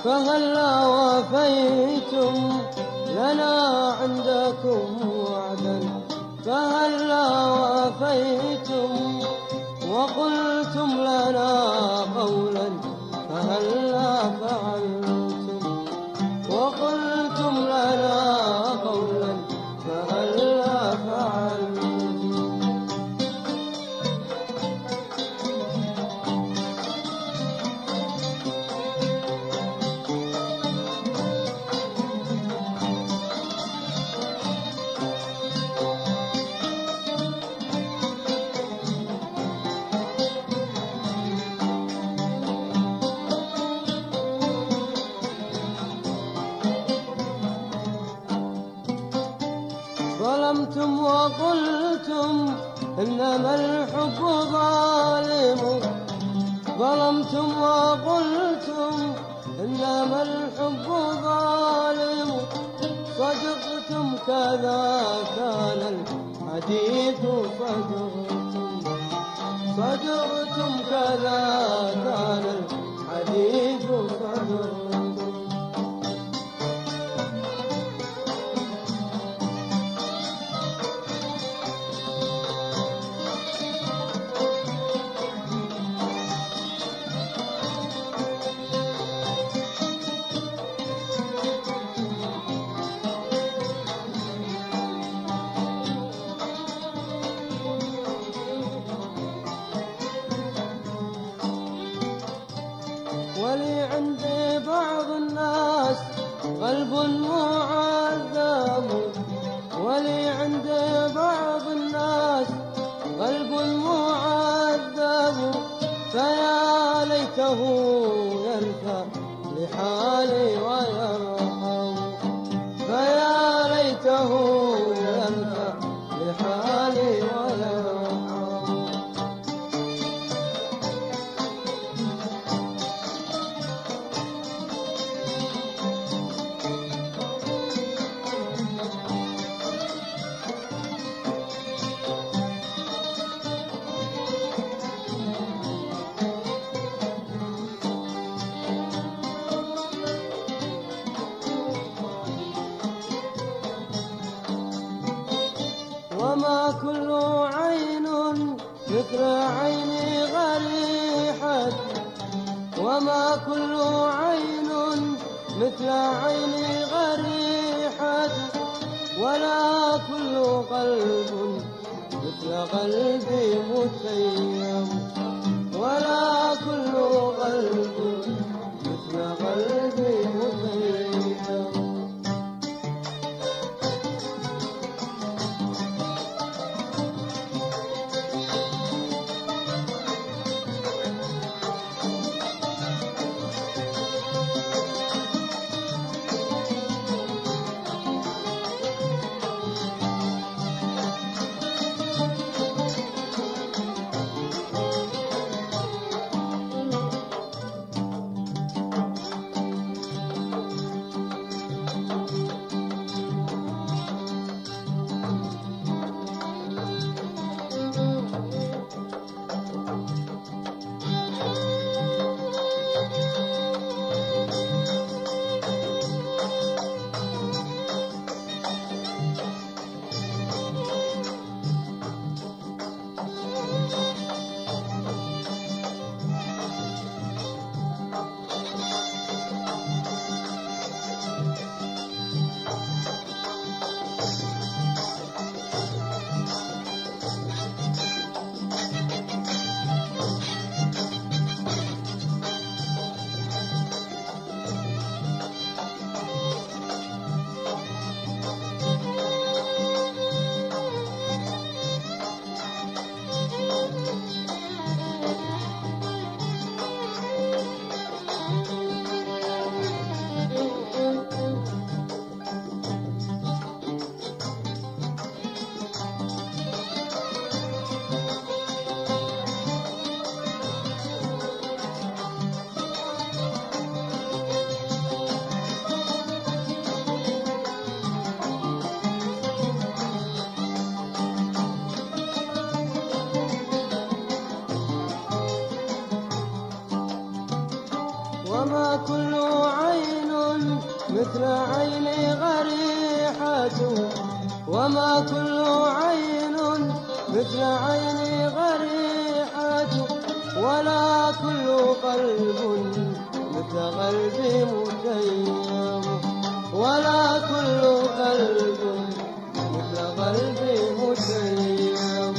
فهلا وفيتم لنا عندكم وعدا، فهلا وفيتم وقلتم لنا قولا، فهلا فعلتم وقلتم لنا قولا، فهلا فعلتم. ظلمتم وقلتم إنما الحب ظالم، ظلمتم وقلتم إنما الحب ظالم، صدقتم كذا كان الحديث، صدقتم كذا كان الحديث، صدقتم. ولي عند بعض الناس قلب معذب، ولي عند بعض الناس قلب معذب، فيا ليته يرثى لحالي ويرحم، فيا ليته يرثى لحالي ويرحم. وما كل عين مثل عيني غريحة، وما كل عين مثل عيني غريحة، ولا كل قلب مثل قلبي متيم، ولا كل قلب مثل قلبي متيم. مثل عيني غريحة، وما كل عين مثل عيني غريحة، ولا كل قلب مثل قلبي متيم، ولا كل قلب مثل قلبي متيم.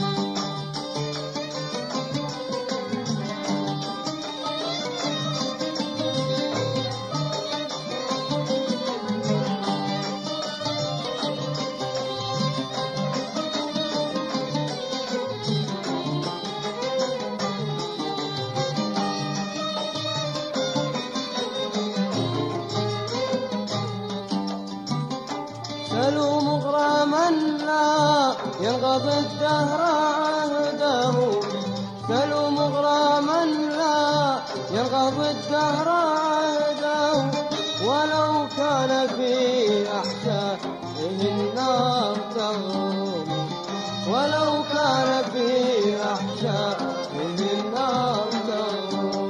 سلوا مغرما لا ينقضي الدهر عهده، سلوا مغرما لا ينقضي الدهر عهده، ولو كان في أحشائه النار تغرم، ولو كان في أحشائه النار تغرم.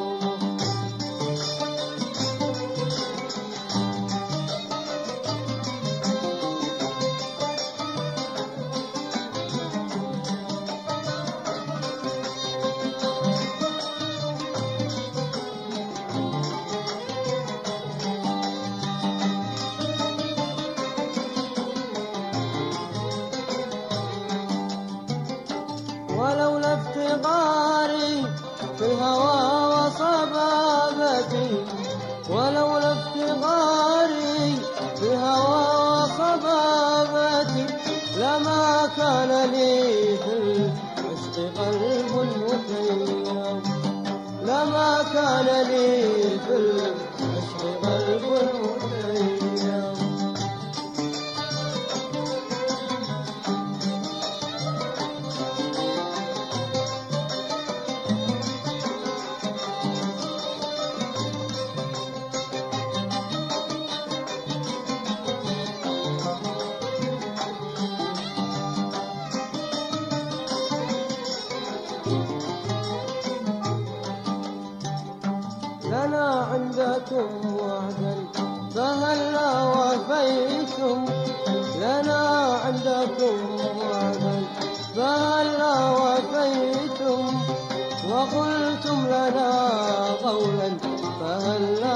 ولولا افتقاري في الهوى وصبابتي، ولولا افتقاري في الهوى وصبابتي، لما كان لي في العشق قلب متيم، لما كان لي في العشق قلب متيم. لنا عندكم وعدا فهلا وفيتم، لنا عندكم وعدا فهلا وفيتم، وقلتم لنا قولا فهلا